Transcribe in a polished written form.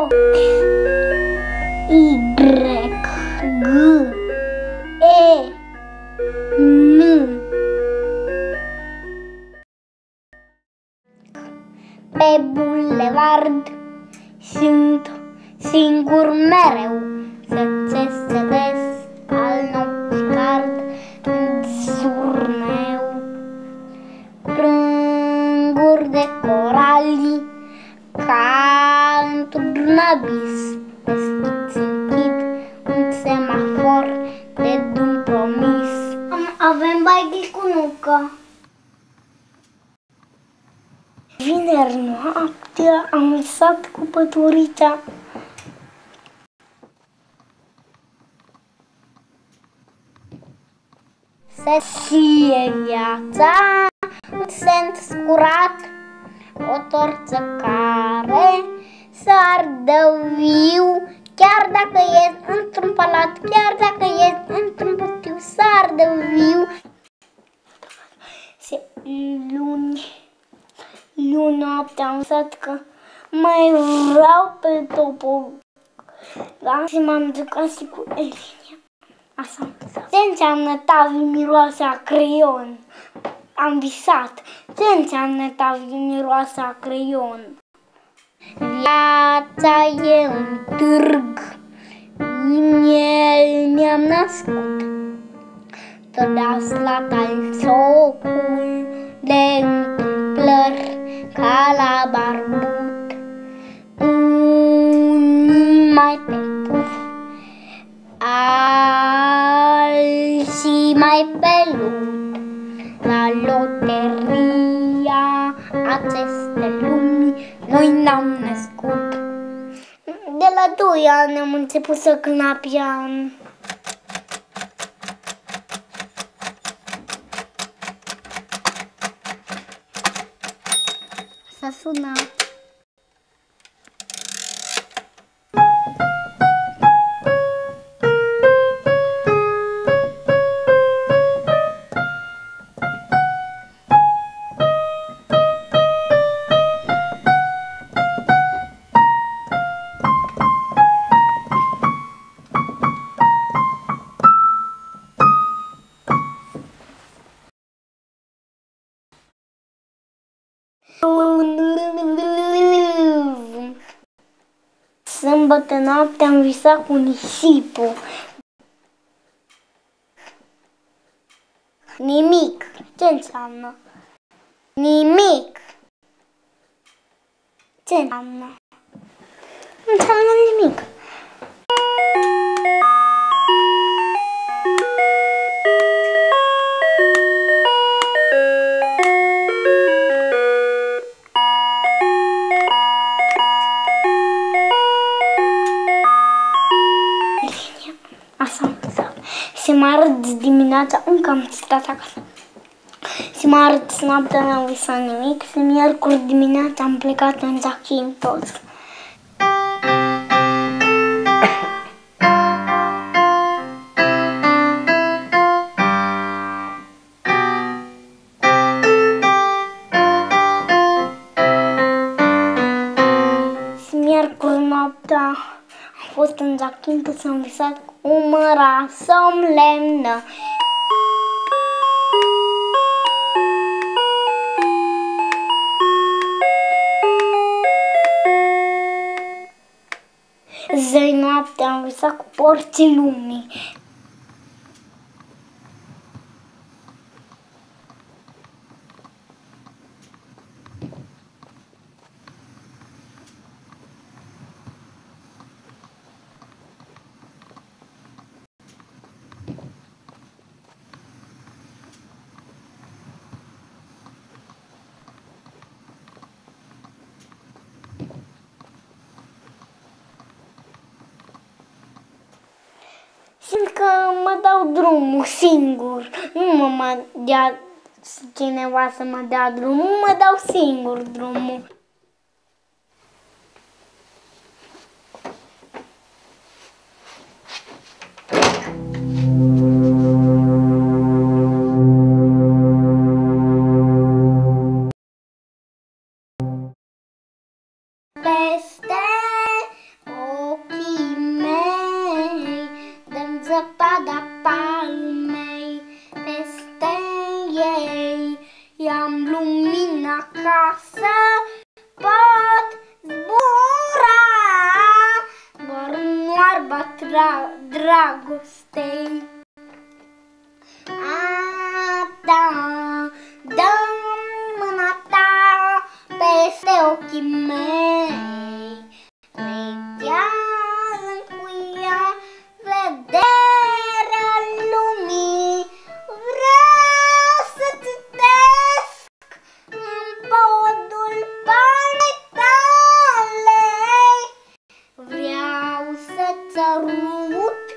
Y, G, E, N. Pe bulevard sunt singur mereu, să cedez al nopții card în zurneu. Prânguri de coralii ca într-un abis, pe închid un semafor de drum promis. Avem baighicunucă. Vineri noaptea am visat cu păturița. Se știe viața, un sens curat, o torță care să ardă viu, chiar dacă e într-un palat, chiar dacă e într-un putiu, să ardă viu. Luni noaptea am visat că mai vreau pe topogan și m-am jucat și cu Elinia. Asta am visat. Ce înseamnă Tavi miroase a creion? Am visat. Ce înseamnă Tavi miroase a creion? Viața e un târg, în el ne-am născut. Tot la tai socul de întâmplări ca la barbut. Unii mai pe puf, alții mai pe lut. La loteria acestei lumi noi n-am născut. De la 2 ani am început să cânt pian. S-a sunat. Sâmbătă noapte am visat cu nisipul. Nimic. Ce înseamnă? Nimic. Ce înseamnă? Înseamnă nimic. Se mă arăt dimineața, încă am stat acasă. Se mă arăt noaptea, n-am visat nimic. Se miercuri dimineața am plecat în Zachim toți. Se miercuri noaptea am fost în Zachim că s-am visat cu umăra somlemnă. Zăi noaptea am visat cu porții lumii. Simt că mă dau drumul singur, nu mă dea cineva să mă dea drumul, mă dau singur drumul. Peste lumina ca să pot zbura doar în oarba dragostei. Da, dă mâna ta peste ochii mei, vechează-mi cu ea vederea lumii. Vreau să citesc în podul palmei tale, vreau să-ți arăt